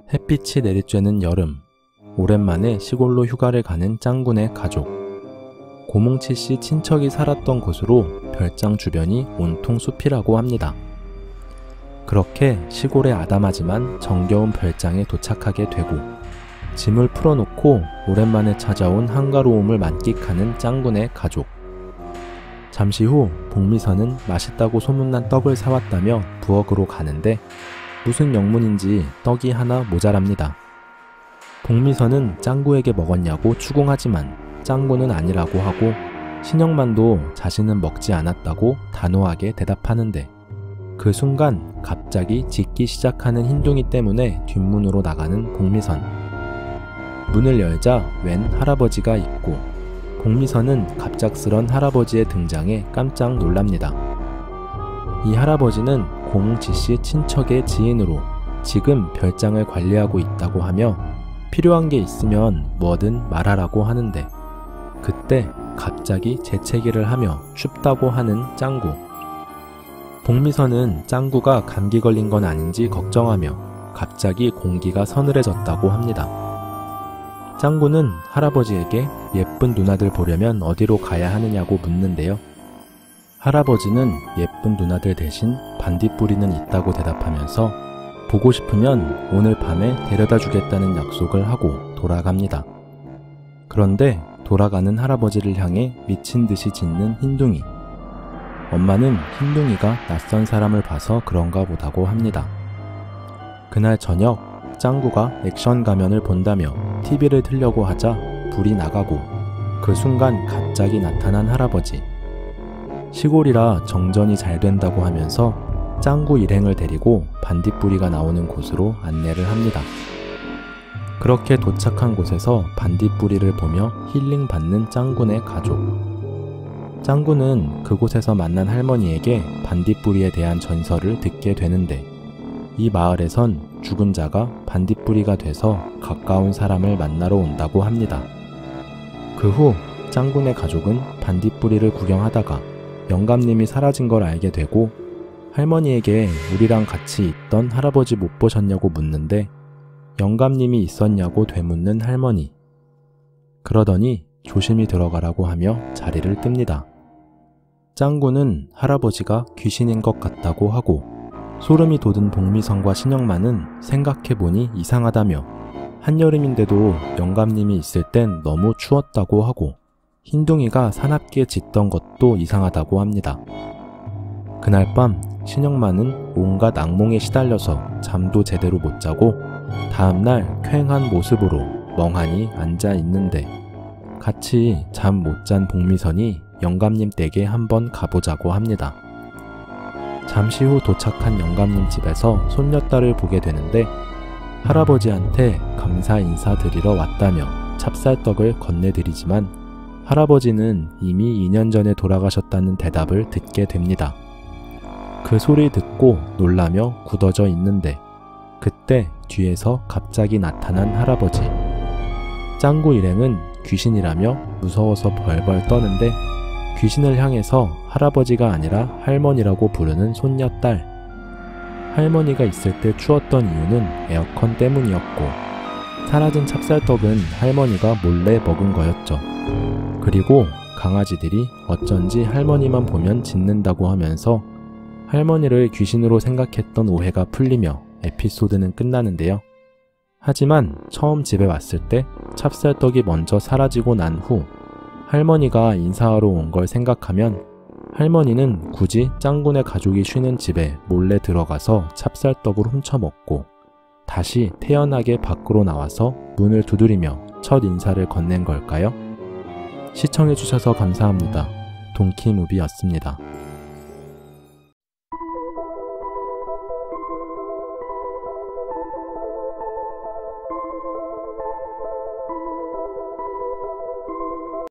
햇빛이 내리쬐는 여름, 오랜만에 시골로 휴가를 가는 짱군의 가족. 고몽치 씨 친척이 살았던 곳으로 별장 주변이 온통 숲이라고 합니다. 그렇게 시골의 아담하지만 정겨운 별장에 도착하게 되고 짐을 풀어놓고 오랜만에 찾아온 한가로움을 만끽하는 짱군의 가족. 잠시 후 복미선은 맛있다고 소문난 떡을 사왔다며 부엌으로 가는데 무슨 영문인지 떡이 하나 모자랍니다. 복미선은 짱구에게 먹었냐고 추궁하지만 짱구는 아니라고 하고 신영만도 자신은 먹지 않았다고 단호하게 대답하는데 그 순간 갑자기 짖기 시작하는 흰둥이 때문에 뒷문으로 나가는 복미선. 문을 열자 웬 할아버지가 있고 복미선은 갑작스런 할아버지의 등장에 깜짝 놀랍니다. 이 할아버지는 고몽치 씨 친척의 지인으로 지금 별장을 관리하고 있다고 하며 필요한 게 있으면 뭐든 말하라고 하는데 그때 갑자기 재채기를 하며 춥다고 하는 짱구. 복미선은 짱구가 감기 걸린 건 아닌지 걱정하며 갑자기 공기가 서늘해졌다고 합니다. 짱구는 할아버지에게 예쁜 누나들 보려면 어디로 가야 하느냐고 묻는데요. 할아버지는 예쁜 누나들 대신 반딧불이는 있다고 대답하면서 보고 싶으면 오늘 밤에 데려다 주겠다는 약속을 하고 돌아갑니다. 그런데 돌아가는 할아버지를 향해 미친 듯이 짖는 흰둥이. 엄마는 흰둥이가 낯선 사람을 봐서 그런가 보다고 합니다. 그날 저녁 짱구가 액션 가면을 본다며 TV를 틀려고 하자 불이 나가고 그 순간 갑자기 나타난 할아버지. 시골이라 정전이 잘 된다고 하면서 짱구 일행을 데리고 반딧불이가 나오는 곳으로 안내를 합니다. 그렇게 도착한 곳에서 반딧불이를 보며 힐링받는 짱군의 가족. 짱구는 그곳에서 만난 할머니에게 반딧불이에 대한 전설을 듣게 되는데 이 마을에선 죽은 자가 반딧불이가 돼서 가까운 사람을 만나러 온다고 합니다. 그 후 짱군의 가족은 반딧불이를 구경하다가 영감님이 사라진 걸 알게 되고 할머니에게 우리랑 같이 있던 할아버지 못 보셨냐고 묻는데 영감님이 있었냐고 되묻는 할머니. 그러더니 조심히 들어가라고 하며 자리를 뜹니다. 짱구는 할아버지가 귀신인 것 같다고 하고 소름이 돋은 복미선과 신영만은 생각해보니 이상하다며 한여름인데도 영감님이 있을 땐 너무 추웠다고 하고 흰둥이가 사납게 짖던 것도 이상하다고 합니다. 그날 밤 신영만은 온갖 악몽에 시달려서 잠도 제대로 못 자고 다음날 퀭한 모습으로 멍하니 앉아 있는데 같이 잠 못 잔 복미선이 영감님 댁에 한번 가보자고 합니다. 잠시 후 도착한 영감님 집에서 손녀딸을 보게 되는데 할아버지한테 감사 인사드리러 왔다며 찹쌀떡을 건네드리지만 할아버지는 이미 2년 전에 돌아가셨다는 대답을 듣게 됩니다. 그 소리 듣고 놀라며 굳어져 있는데 그때 뒤에서 갑자기 나타난 할아버지. 짱구 일행은 귀신이라며 무서워서 벌벌 떠는데 귀신을 향해서 할아버지가 아니라 할머니라고 부르는 손녀딸. 할머니가 있을 때 추웠던 이유는 에어컨 때문이었고 사라진 찹쌀떡은 할머니가 몰래 먹은 거였죠. 그리고 강아지들이 어쩐지 할머니만 보면 짖는다고 하면서 할머니를 귀신으로 생각했던 오해가 풀리며 에피소드는 끝나는데요. 하지만 처음 집에 왔을 때 찹쌀떡이 먼저 사라지고 난 후 할머니가 인사하러 온 걸 생각하면 할머니는 굳이 짱군의 가족이 쉬는 집에 몰래 들어가서 찹쌀떡을 훔쳐먹고 다시 태연하게 밖으로 나와서 문을 두드리며 첫 인사를 건넨 걸까요? 시청해주셔서 감사합니다. 동키무비였습니다.